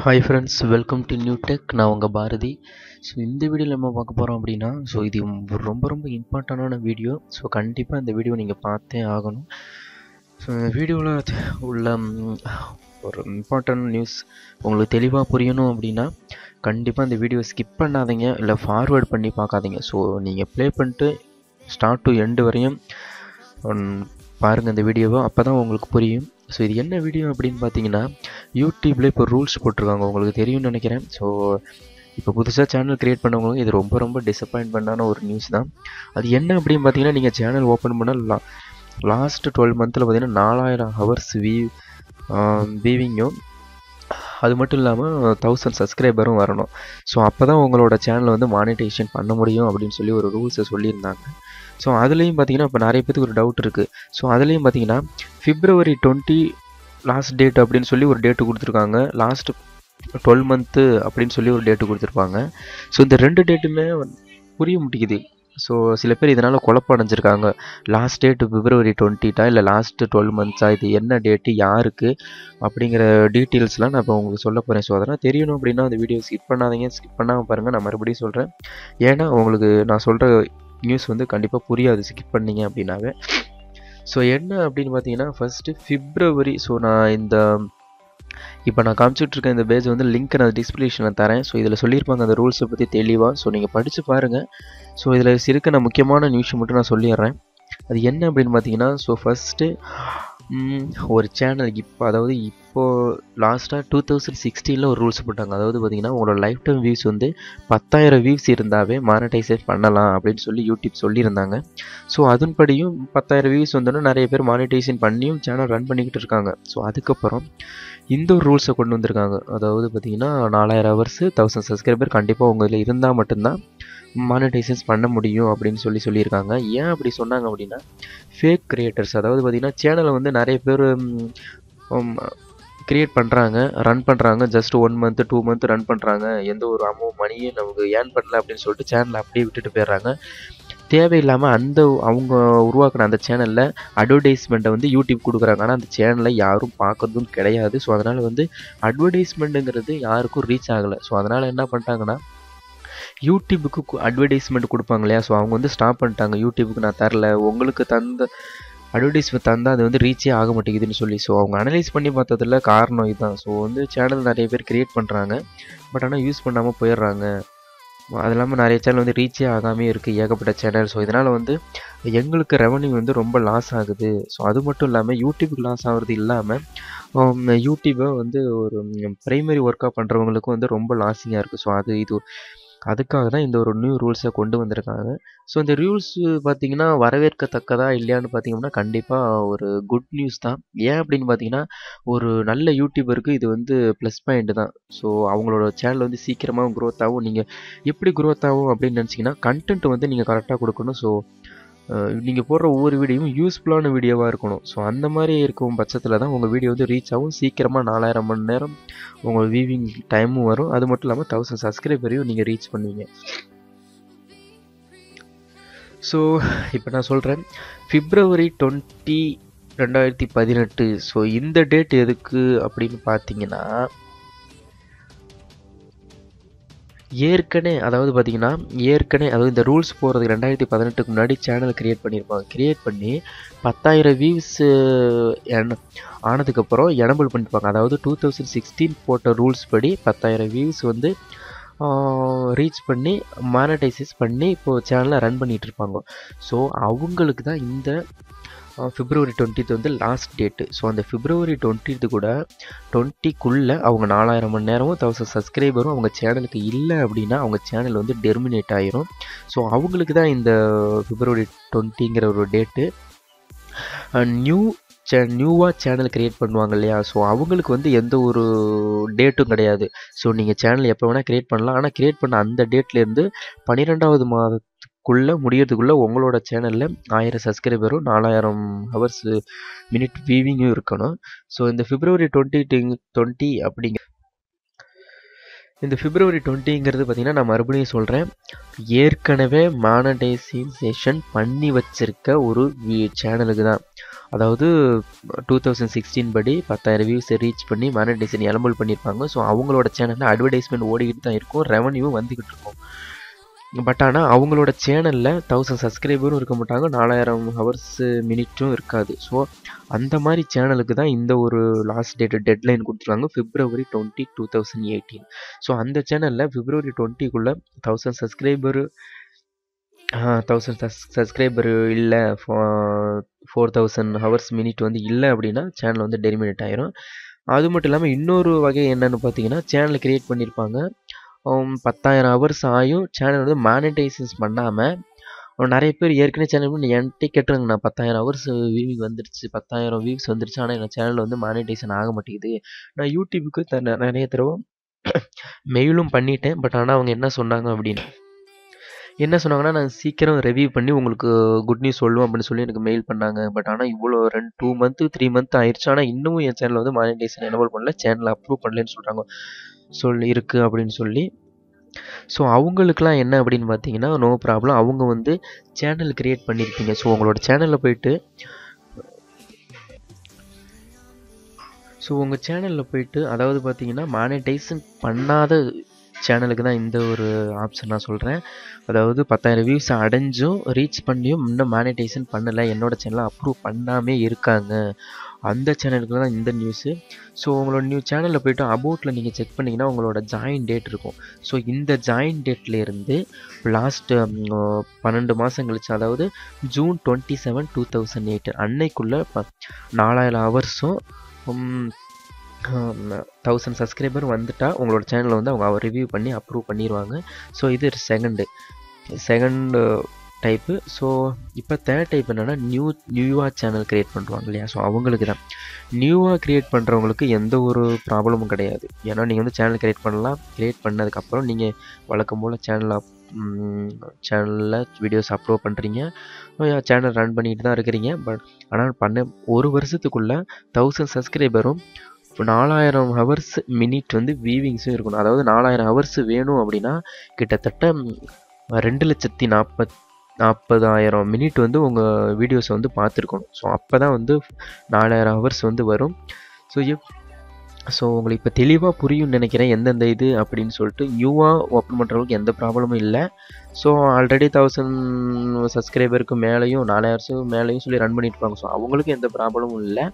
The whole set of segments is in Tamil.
Hi friends, welcome to new tech. நான் உங்கள் பாரதி. ஸோ இந்த வீடியோவில் நம்ம பார்க்க போகிறோம் அப்படின்னா, இது ரொம்ப ரொம்ப இம்பார்ட்டண்டான வீடியோ. ஸோ கண்டிப்பாக இந்த வீடியோ நீங்கள் பார்த்தே ஆகணும். ஸோ இந்த வீடியோவில் உள்ள ஒரு இம்பார்ட்டன்ட் நியூஸ் உங்களுக்கு தெளிவாக புரியணும் அப்படின்னா கண்டிப்பாக இந்த வீடியோ ஸ்கிப் பண்ணாதீங்க, இல்லை ஃபார்வேர்ட் பண்ணி பார்க்காதீங்க. ஸோ நீங்கள் ப்ளே பண்ணிட்டு ஸ்டார்ட் டு எண்டு வரையும் பாருங்கள் இந்த வீடியோவை, அப்போ தான் உங்களுக்கு புரியும். ஸோ இது என்ன வீடியோ அப்படின்னு பார்த்தீங்கன்னா, யூடியூப்பில் இப்போ ரூல்ஸ் போட்டிருக்காங்க, உங்களுக்கு தெரியும்னு நினைக்கிறேன். ஸோ இப்போ புதுசாக சேனல் க்ரியேட் பண்ணவங்களுக்கு இது ரொம்ப ரொம்ப டிசப்பாயின்மெண்ட்டான ஒரு நியூஸ் தான். அது என்ன அப்படின்னு பார்த்தீங்கன்னா, நீங்கள் சேனல் ஓப்பன் பண்ணால் லாஸ்ட் 12 மந்த்தில் பார்த்தீங்கன்னா 4000 ஹவர்ஸ் வியூவிங்கும், அது மட்டும் இல்லாமல் 1000 சப்ஸ்கிரைபரும் வரணும். ஸோ அப்போ தான் உங்களோட சேனலை வந்து மானிட்டைசேஷன் பண்ண முடியும் அப்படின்னு சொல்லி ஒரு ரூல்ஸை சொல்லியிருந்தாங்க. ஸோ அதுலேயும் பார்த்தீங்கன்னா இப்போ நிறைய பேருக்கு ஒரு டவுட் இருக்குது. ஸோ அதுலேயும் பார்த்தீங்கன்னா February 20 லாஸ்ட் டேட் அப்படின்னு சொல்லி ஒரு டேட்டு கொடுத்துருக்காங்க, லாஸ்ட் 12 மந்த்து அப்படின்னு சொல்லி ஒரு டேட்டு கொடுத்துருப்பாங்க. ஸோ இந்த ரெண்டு டேட்டுமே புரிய முடியுது. ஸோ சில பேர் இதனால் குழப்பம் அடைஞ்சிருக்காங்க. லாஸ்ட் டேட்டு February 20 இல்லை லாஸ்ட்டு 12 மந்த்ஸா, இது என்ன டேட்டு, யாருக்கு அப்படிங்கிற டீட்டெயில்ஸ்லாம் நான் இப்போ உங்களுக்கு சொல்ல போகிறேன். ஸோ அதெல்லாம் தெரியணும் அப்படின்னா அந்த வீடியோ ஸ்கிப் பண்ணாதீங்க, ஸ்கிப் பண்ணாமல் பாருங்கள். நான் மறுபடியும் சொல்கிறேன், ஏன்னா உங்களுக்கு நான் சொல்கிற நியூஸ் வந்து கண்டிப்பாக புரியாது ஸ்கிப் பண்ணிங்க அப்படின்னாவே. ஸோ என்ன அப்படின்னு பார்த்தீங்கன்னா, ஃபஸ்ட்டு February. ஸோ நான் இப்போ நான் காமிச்சிட்ருக்கேன் இந்த பேஜ் வந்து லிங்க் நான் டிஸ்கிரிப்ஷனில் தரேன். ஸோ இதில் சொல்லியிருப்பாங்க அந்த ரூல்ஸை பற்றி தெளிவாக. ஸோ நீங்கள் படித்து பாருங்கள். ஸோ இதில் இருக்க நான் முக்கியமான நியூஸ் மட்டும் நான் சொல்லிடுறேன். அது என்ன அப்படின்னு பார்த்தீங்கன்னா, ஸோ ஃபஸ்ட்டு ஒரு சேனல் இப்போது லாஸ்ட்டாக 2016 ஒரு ரூல்ஸ் போட்டாங்க. அதாவது பார்த்தீங்கன்னா, உங்களோட லைஃப் டைம் வியூஸ் வந்து 10,000 வியூஸ் இருந்தாவே மானிட்டைசேஷன் பண்ணலாம் அப்படின்னு சொல்லி யூடியூப் சொல்லியிருந்தாங்க. ஸோ அதன்படியும் 10,000 வியூஸ் வந்தோன்னா நிறைய பேர் மானிட்டைசேஷன் பண்ணியும் சேனல் ரன் பண்ணிக்கிட்டு இருக்காங்க. ஸோ அதுக்கப்புறம் இந்த ஒரு ரூல்ஸை கொண்டு வந்திருக்காங்க. அதாவது பார்த்தீங்கன்னா 4000 ஹவர்ஸ் 1000 சப்ஸ்கிரைபர் கண்டிப்பாக உங்கள் இதில் இருந்தால் மட்டும்தான் மானிட்டைசேஷன் பண்ண முடியும் அப்படின்னு சொல்லியிருக்காங்க. ஏன் அப்படி சொன்னாங்க அப்படின்னா, ஃபேக் கிரியேட்டர்ஸ், அதாவது பார்த்தீங்கன்னா சேனலை வந்து நிறைய பேர் கிரியேட் பண்ணுறாங்க, ரன் பண்ணுறாங்க, ஜஸ்ட் 1 மந்த் 2 மந்த் ரன் பண்ணுறாங்க, எந்த ஒரு மணியே நமக்கு ஏர்ன் பண்ணல அப்படின்னு சொல்லிட்டு சேனலை அப்படியே விட்டுட்டு போயிடுறாங்க. தேவையில்லாமல் அவங்க உருவாக்குன அந்த சேனலில் அட்வர்டைஸ்மெண்ட்டை வந்து யூடியூப் கொடுக்குறாங்க. ஆனால் அந்த சேனலை யாரும் பார்க்குறதும் கிடையாது. ஸோ அதனால் வந்து அட்வர்டைஸ்மெண்ட்டுங்கிறது யாருக்கும் ரீச் ஆகலை. ஸோ அதனால் என்ன பண்ணிட்டாங்கன்னா, யூடியூபுக்கு அட்வர்டைஸ்மெண்ட் கொடுப்பாங்க இல்லையா, ஸோ அவங்க வந்து ஸ்டாப் பண்ணிட்டாங்க. யூடியூபுக்கு நான் தரல, உங்களுக்கு தந்த அட்வர்டைஸ்மெண்ட் தந்தால் அது வந்து ரீச்சே ஆக மாட்டேங்குதுன்னு சொல்லி. ஸோ அவங்க அனலைஸ் பண்ணி பார்த்ததில் காரணம் இதுதான். ஸோ வந்து சேனல் நிறைய பேர் க்ரியேட் பண்ணுறாங்க, பட் ஆனால் யூஸ் பண்ணாமல் போயிடுறாங்க. அது இல்லாமல் நிறைய சேனல் வந்து ரீச்சே ஆகாமே இருக்குது, ஏகப்பட்ட சேனல். ஸோ இதனால் வந்து எங்களுக்கு ரெவன்யூ வந்து ரொம்ப லாஸ் ஆகுது. ஸோ அது மட்டும் இல்லாமல் யூடியூபுக்கு லாஸ் ஆகிறது இல்லாமல் யூடியூப்பை வந்து ஒரு ப்ரைமரி ஒர்க்காக பண்ணுறவங்களுக்கும் வந்து ரொம்ப லாஸிங்காக இருக்குது. ஸோ அதுக்காக தான் இந்த ஒரு நியூ ரூல்ஸை கொண்டு வந்திருக்காங்க. ஸோ இந்த ரூல்ஸ் பார்த்திங்கன்னா வரவேற்கத்தக்கதா இல்லையான்னு பார்த்திங்கன்னா கண்டிப்பாக ஒரு குட் நியூஸ் தான். ஏன் அப்படின்னு பார்த்தீங்கன்னா, ஒரு நல்ல யூடியூபருக்கு இது வந்து ப்ளஸ் பாயிண்ட் தான். ஸோ அவங்களோட சேனல் வந்து சீக்கிரமாக க்ரோத் ஆகும். நீங்கள் எப்படி க்ரோத் ஆகும் அப்படின்னு நினச்சிங்கன்னா, கண்டென்ட் வந்து நீங்கள் கரெக்டாக கொடுக்கணும். ஸோ நீங்கள் போடுற ஒவ்வொரு வீடியோவும் யூஸ்ஃபுல்லான வீடியோவாக இருக்கணும். ஸோ அந்த மாதிரி இருக்கும் பட்சத்தில் தான் உங்கள் வீடியோ வந்து ரீச் ஆகும். சீக்கிரமாக 4000 மணி நேரம் உங்கள் வியூவிங் டைமும் வரும். அது மட்டும் இல்லாமல் 1000 சப்ஸ்கிரைபரையும் நீங்கள் ரீச் பண்ணுவீங்க. ஸோ இப்போ நான் சொல்கிறேன், February 20, 2018. ஸோ இந்த டேட் எதுக்கு அப்படின்னு பார்த்தீங்கன்னா, ஏற்கனவே இந்த ரூல்ஸ் போகிறதுக்கு 2018க்கு முன்னாடி சேனல் க்ரியேட் பண்ணியிருப்பாங்க. க்ரியேட் பண்ணி 10,000 வியூஸ் ஆனதுக்கப்புறம் எனபிள் பண்ணியிருப்பாங்க. அதாவது 2016 போட்ட ரூல்ஸ் படி 10,000 வியூஸ் வந்து ரீச் பண்ணி மானிட்டைசேஷன் பண்ணி இப்போது சேனலை ரன் பண்ணிகிட்டு இருப்பாங்க. ஸோ அவங்களுக்கு தான் இந்த February 20 வந்து லாஸ்ட் டேட்டு. ஸோ அந்த February 20 கூட 20க்குள்ளே அவங்க 4000 மணி நேரமும் 1000 சப்ஸ்கிரைபரும் அவங்க சேனலுக்கு இல்லை அப்படின்னா அவங்க சேனல் வந்து டெர்மினேட் ஆகிரும். ஸோ அவங்களுக்கு தான் இந்த February 20ங்கிற ஒரு டேட்டு. நியூவாக சேனல் க்ரியேட் பண்ணுவாங்க இல்லையா, ஸோ அவங்களுக்கு வந்து எந்த ஒரு டேட்டும் கிடையாது. ஸோ நீங்கள் சேனல் எப்போ வேணால் க்ரியேட் பண்ணலாம். ஆனால் க்ரியேட் பண்ண அந்த டேட்லேருந்து 12வது மாதத்துக்குள்ளே முடியறதுக்குள்ளே உங்களோட சேனலில் 1000 சப்ஸ்கிரைபரும் 4000 ஹவர்ஸ் மினிட் வியூவிங்கும் இருக்கணும். ஸோ இந்த February 20 இந்த February 20ங்கிறது பார்த்திங்கன்னா, நான் மறுபடியும் சொல்கிறேன், ஏற்கனவே மானிட்டைசேஷன் பண்ணி வச்சுருக்க ஒரு சேனலுக்கு தான். அதாவது 2016 படி 10,000 வியூஸை ரீச் பண்ணி மானிட்டைசேஷன் எனபிள் பண்ணியிருப்பாங்க. ஸோ அவங்களோட சேனலில் அட்வர்டைஸ்மெண்ட் ஓடிக்கிட்டு தான் இருக்கும், ரெவன்யூ வந்துக்கிட்டு இருக்கும். பட் ஆனால் அவங்களோட சேனலில் 1000 சப்ஸ்கிரைபரும் இருக்க மாட்டாங்க, 4000 ஹவர்ஸ் மினிட்டும் இருக்காது. ஸோ அந்த மாதிரி சேனலுக்கு தான் இந்த ஒரு லாஸ்ட் டெட்லைன் கொடுத்துருக்காங்க, February 20, 2018. ஸோ அந்த சேனலில் February 20க்குள்ளே 1000 சப்ஸ்கிரைபர் இல்லை, 4000 ஹவர்ஸ் மினிட் வந்து இல்லை அப்படின்னா சேனல் வந்து டெர்மினேட் ஆயிரும். அது மட்டும் இல்லாமல் இன்னொரு வகை என்னன்னு பார்த்தீங்கன்னா, சேனல் கிரியேட் பண்ணியிருப்பாங்க, 10,000 ஹவர்ஸ் ஆயும் சேனல் வந்து மானிட்டைசேஷன் பண்ணாமல் நிறைய பேர் ஏற்கனவே சேனல் என்கிட்ட கேட்டுருங்க, நான் 10,000 ஹவர்ஸ் வியூவிங் வந்துருச்சு, 10,000 வியூஸ் வந்துருச்சு, ஆனால் என் சேனல் வந்து மானிட்டைசேஷன் ஆக மாட்டேங்குது. நான் யூடியூபுக்கு நிறைய தடவை மெயிலும் பண்ணிட்டேன். பட் ஆனால் அவங்க என்ன சொன்னாங்கன்னா, நான் சீக்கிரம் ரிவ்யூ பண்ணி உங்களுக்கு குட் நியூஸ் சொல்லுவோம் அப்படின்னு சொல்லி எனக்கு மெயில் பண்ணாங்க. பட் ஆனால் இவ்வளோ 2 மந்த்து 3 மந்த் ஆயிடுச்சு, ஆனால் இன்னமும் என் சேனல் வந்து மானிட்டைசேஷன் எனபிள் பண்ணல, சேனலை அப்ரூவ் பண்ணலன்னு சொல்கிறாங்க இருக்குது அப்படின்னு சொல்லி. ஸோ அவங்களுக்குலாம் என்ன அப்படின்னு பார்த்தீங்கன்னா, நோ ப்ராப்ளம், அவங்க வந்து சேனல் கிரியேட் பண்ணியிருப்பீங்க. ஸோ உங்களோட சேனலில் போயிட்டு அதாவது பார்த்தீங்கன்னா மானிட்டைசேஷன் பண்ணாத சேனலுக்கு தான் இந்த ஒரு ஆப்ஷன் நான் சொல்கிறேன். அதாவது 10,000 வியூஸ் அடைஞ்சும் ரீச் பண்ணியும் இன்னும் மானிட்டைசேஷன் பண்ணலை, என்னோட சேனலை அப்ரூவ் பண்ணாமே இருக்காங்க, அந்த சேனலுக்கு தான் இந்த நியூஸு. ஸோ உங்களோட நியூ சேனலில் போய்ட்டு அபவுட்டில் நீங்கள் செக் பண்ணிங்கன்னா உங்களோட ஜாயின் டேட் இருக்கும். ஸோ இந்த ஜாயின் டேட்லேருந்து லாஸ்ட்டு 12 மாதம் கழிச்சு, அதாவது June 27, 2008 அன்னைக்குள்ளே 4000 ஹவர்ஸும் 1000 சப்ஸ்கிரைபர் வந்துட்டால் உங்களோட சேனலை வந்து அவங்க ரிவ்யூ பண்ணி அப்ரூவ் பண்ணிடுவாங்க. ஸோ இது செகண்ட் டைப்பு. ஸோ இப்போ தேர்ட் டைப் என்னென்னா, நியூவாக சேனல் க்ரியேட் பண்ணுவாங்க இல்லையா, ஸோ அவங்களுக்கு தான். நியூவாக க்ரியேட் பண்ணுறவங்களுக்கு எந்த ஒரு ப்ராப்ளமும் கிடையாது. ஏன்னா நீங்கள் வந்து சேனல் க்ரியேட் பண்ணலாம், க்ரியேட் பண்ணதுக்கப்புறம் நீங்கள் வழக்கம் போல் சேனலில் வீடியோஸ் அப்லோட் பண்ணுறீங்க, சேனல் ரன் பண்ணிட்டு தான் இருக்கிறீங்க. பட் ஆனால் ஒரு வருஷத்துக்குள்ளே 1000 சப்ஸ்கிரைபரும் 4000 ஹவர்ஸ் மினிட் வந்து வீவிங்ஸும் இருக்கணும். அதாவது 4000 ஹவர்ஸ் வேணும் அப்படின்னா கிட்டத்தட்ட 2,40,000 மினிட் வந்து உங்கள் வீடியோஸை வந்து பார்த்துருக்கணும். ஸோ அப்போ தான் வந்து 4000 ஹவர்ஸ் வந்து வரும். ஸோ உங்களுக்கு இப்போ தெளிவாக புரியும்னு நினைக்கிறேன் எந்தெந்த இது அப்படின்னு சொல்லிட்டு. நியூவாக ஓப்பன் பண்ணுறவங்களுக்கு எந்த ப்ராப்ளமும் இல்லை. ஸோ ஆல்ரெடி 1000 சப்ஸ்கிரைபருக்கு மேலேயும் 4000 மேலேயும் சொல்லி ரன் பண்ணியிருப்பாங்க. ஸோ அவங்களுக்கு எந்த ப்ராப்ளமும் இல்லை.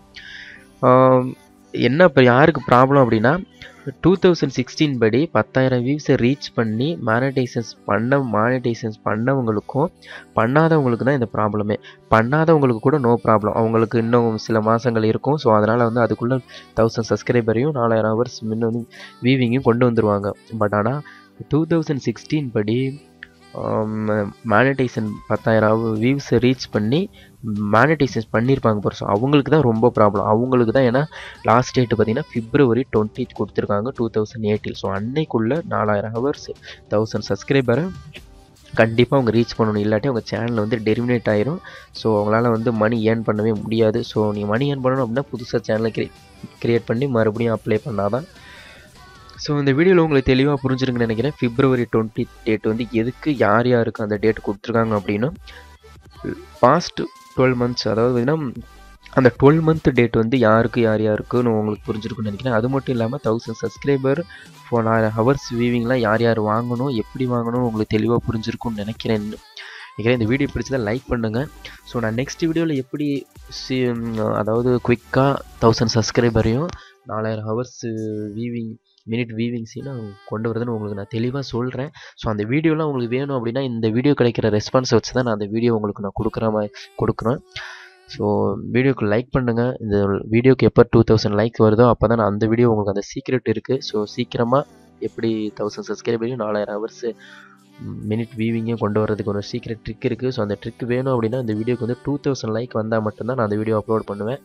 என்ன இப்போ யாருக்கு ப்ராப்ளம் அப்படின்னா, 2016 படி 10,000 வியூஸை ரீச் பண்ணி மானிட்டைசேஷன் பண்ணவங்களுக்கும் பண்ணாதவங்களுக்கு தான் இந்த ப்ராப்ளமே. பண்ணாதவங்களுக்கு கூட நோ ப்ராப்ளம், அவங்களுக்கு இன்னும் சில மாதங்கள் இருக்கும். ஸோ அதனால் வந்து அதுக்குள்ளே 1000 சப்ஸ்கிரைபரையும் 4000 ஹவர்ஸ் முன்ன வந்து வீவிங்கும் கொண்டு வந்துடுவாங்க. பட் ஆனால் 2016 படி மானிட்டைசேஷன் 10,000 வியூஸை ரீச் பண்ணி மானிட்டைசேஷன் பண்ணியிருப்பாங்க பாரு. ஸோ அவங்களுக்கு தான் ரொம்ப ப்ராப்ளம், அவங்களுக்கு தான். ஏன்னா லாஸ்ட் டேட்டு பார்த்தீங்கன்னா February 20 கொடுத்துருக்காங்க 2018. ஸோ அன்னைக்குள்ளே 4000 ஹவர்ஸ் 1000 சப்ஸ்கிரைபரை கண்டிப்பாக அவங்க ரீச் பண்ணணும், இல்லாட்டி அவங்க சேனலில் வந்து டெர்மினேட் ஆயிரும். ஸோ அவங்களால வந்து மணி ஏர்ன் பண்ணவே முடியாது. ஸோ நீங்கள் மணி ஏர்ன் பண்ணணும் அப்படின்னா புதுசாக சேனலை கிரியேட் பண்ணி மறுபடியும் அப்ளை பண்ணாதான். ஸோ இந்த வீடியோவில் உங்களுக்கு தெளிவாக புரிஞ்சிருக்குன்னு நினைக்கிறேன். February 20 டேட் வந்து எதுக்கு யாருக்கு அந்த டேட் கொடுத்துருக்காங்க அப்படின்னா, பாஸ்ட் 12 மந்த்ஸ், அதாவது பார்த்தீங்கன்னா அந்த 12 மந்த் டேட் வந்து யாருக்குன்னு உங்களுக்கு புரிஞ்சிருக்குன்னு நினைக்கிறேன். அது மட்டும் இல்லாமல் 1000 சப்ஸ்கிரைபர் 4000 ஹவர்ஸ் வீவிங்லாம் யார் வாங்கணும், எப்படி வாங்கணும் உங்களுக்கு தெளிவாக புரிஞ்சிருக்குன்னு நினைக்கிறேன். இந்த வீடியோ பிடிச்சதை லைக் பண்ணுங்கள். ஸோ நான் நெக்ஸ்ட் வீடியோவில் எப்படி அதாவது குவிக்காக 1000 சப்ஸ்கிரைபரையும் 4000 ஹவர்ஸ் மினிட் வீவிங்ஸையும் நான் கொண்டு வரதுன்னு உங்களுக்கு நான் தெளிவாக சொல்கிறேன். ஸோ அந்த வீடியோலாம் உங்களுக்கு வேணும் அப்படின்னா இந்த வீடியோ கிடைக்கிற ரெஸ்பான்ஸை வச்சு தான் நான் அந்த வீடியோ உங்களுக்கு நான் கொடுக்குறேன். ஸோ வீடியோக்கு லைக் பண்ணுங்கள். இந்த வீடியோக்கு எப்போ 2000 லைக் வருதோ அப்போ தான் நான் அந்த வீடியோ உங்களுக்கு அந்த சீக்ரெட் இருக்குது. ஸோ சீக்கிரமாக எப்படி 1000 சப்ஸ்கிரைபரையும் 4000 ஹவர்ஸ் மினிட் வீவிங்கையும் கொண்டு வரதுக்கு ஒரு சீக்ரெட் ட்ரிக் இருக்குது. ஸோ அந்த ட்ரிக் வேணும் அப்படின்னா இந்த வீடியோக்கு வந்து 2000 லைக் வந்தால் மட்டும்தான் நான் அந்த வீடியோ அப்லோட் பண்ணுவேன்.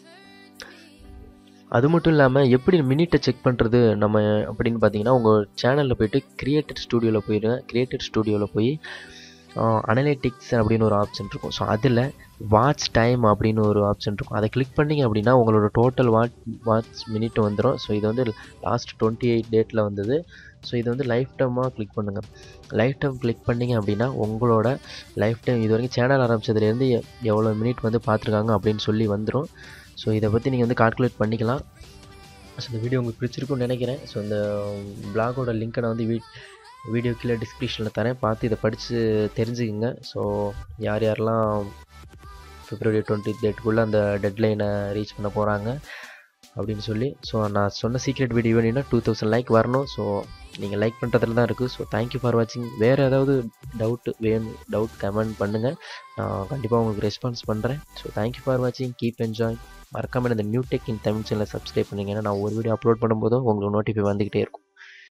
அது மட்டும் இல்லாமல் எப்படி மினிட்டை செக் பண்ணுறது நம்ம அப்படின்னு பார்த்தீங்கன்னா, உங்கள் சேனலில் போய்ட்டு கிரியேட்டட் ஸ்டூடியோவில் போய் அனலிட்டிக்ஸ் அப்படின்னு ஒரு ஆப்ஷன் இருக்கும். ஸோ அதில் வாட்ச் டைம் அப்படின்னு ஒரு ஆப்ஷன் இருக்கும். அதை கிளிக் பண்ணிங்க அப்படின்னா உங்களோட டோட்டல் வாட்ச் மினிட் வந்துடும். ஸோ இது வந்து லாஸ்ட் 28 டேட்டில் வந்தது. ஸோ இது வந்து லைஃப் டைமாக கிளிக் பண்ணுங்கள். லைஃப் டைம் கிளிக் பண்ணிங்க அப்படின்னா உங்களோட லைஃப் டைம் இது வரைக்கும் சேனல் ஆரம்பித்ததுலேருந்து எவ்வளோ மினிட் வந்து பார்த்துருக்காங்க அப்படின்னு சொல்லி வந்துடும். ஸோ இதை பற்றி நீங்கள் வந்து கால்குலேட் பண்ணிக்கலாம். ஸோ இந்த வீடியோ உங்களுக்கு பிடிச்சிருக்குன்னு நினைக்கிறேன். ஸோ இந்த பிளாகோட லிங்க்கை நான் வந்து வீடியோ கீழே டிஸ்கிரிப்ஷனில் தரேன், பார்த்து இதை படித்து தெரிஞ்சுக்குங்க. ஸோ யார் யாரெல்லாம் February 20 டேட்டுக்குள்ளே அந்த டெட்லைனை ரீச் பண்ண போகிறாங்க அப்படின்னு சொல்லி. ஸோ நான் சொன்ன சீக்ரெட் வீடியோ வேணும்னா 2000 லைக் வரணும். ஸோ நீங்கள் லைக் பண்ணுறதுல தான் இருக்குது. ஸோ தேங்க்யூ ஃபார் வாட்சிங். வேறு ஏதாவது டவுட் கமெண்ட் பண்ணுங்கள், நான் கண்டிப்பாக உங்களுக்கு ரெஸ்பான்ஸ் பண்ணுறேன். ஸோ தேங்க்யூ ஃபார் வாட்சிங், கீப் என்ஜாய். மறக்காமல் இந்த நியூ டெக் இன் தமிழ் சேனலை சப்ஸ்கிரைப் பண்ணிங்கன்னா நான் ஒரு வீடியோ அப்லோட் பண்ணும்போதும் உங்களுக்கு நோட்டிஃபை வந்துக்கிட்டே இருக்கும்.